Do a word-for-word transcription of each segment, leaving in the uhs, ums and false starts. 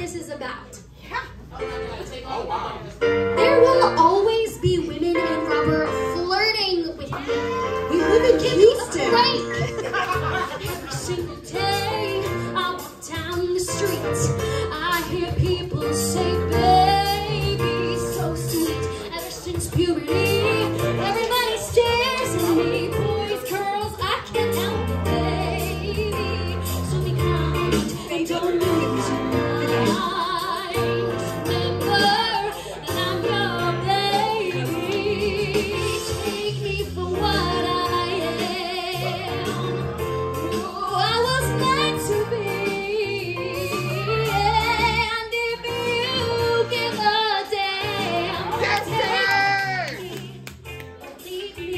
this is about. Yeah. Oh, wow. There will always be women in rubber flirting with me. We live in Houston. Break. Every single day I walk down the street, I hear people say, baby, so sweet. Ever since puberty, everybody stares at me. Boys, girls, I can't help it, baby. So be kind and don't lose your mind. Remember that I'm your baby. Take me for what I am. Oh, I was meant to be. And if you give a damn, Yes, take me,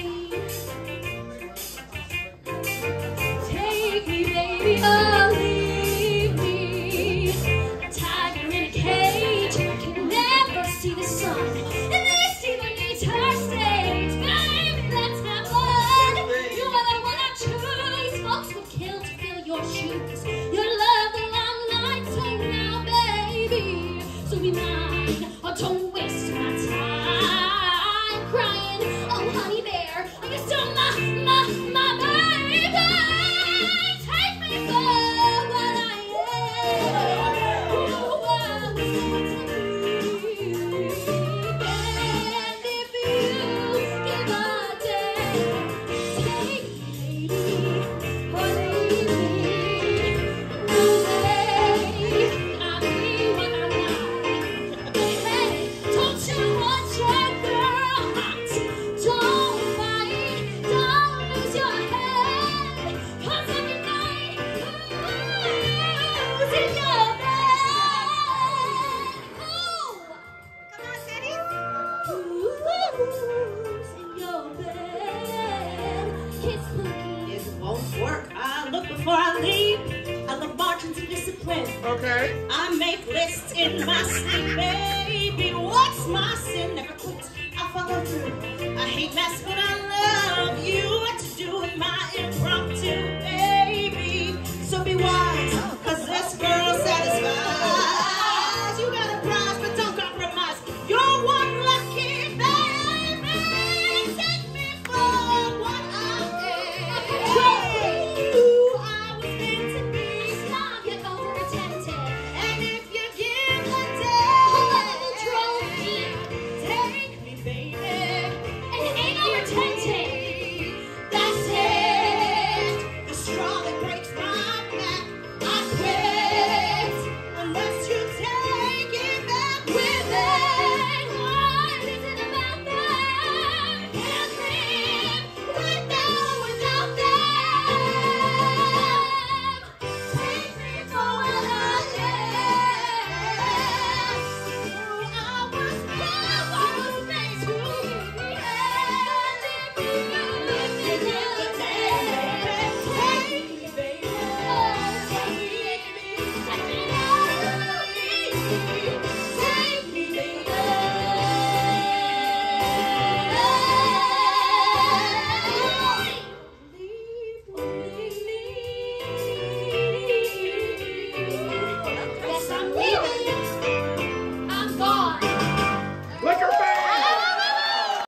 leave me. Take me, baby, oh, leave me. A tiger in a cage can never see the sun. At least even needs her stage. Baby, let's have fun. You are the one I choose. Folks would kill to fill your shoes. Your love the long night, so now, baby. So be mine, or don't waste my time crying. Oh, honey bear, you're still my, my, my baby. Take me for what I am. Oh, I was meant to be. And if you give a damn, take me, or leave me. No way I'll be what I'm not. Hey, don't you want your girl hot? Don't fight, don't lose your head. 'Cause every night, who's in your bed? Ooh. Come on, City. Who's in your bed? Kiss Boogie. It won't work. I look before I leave. I look margins and discipline. Okay. I make lists in my sleep, baby. What's my sin? Never quit. I follow through. I hate mess, but I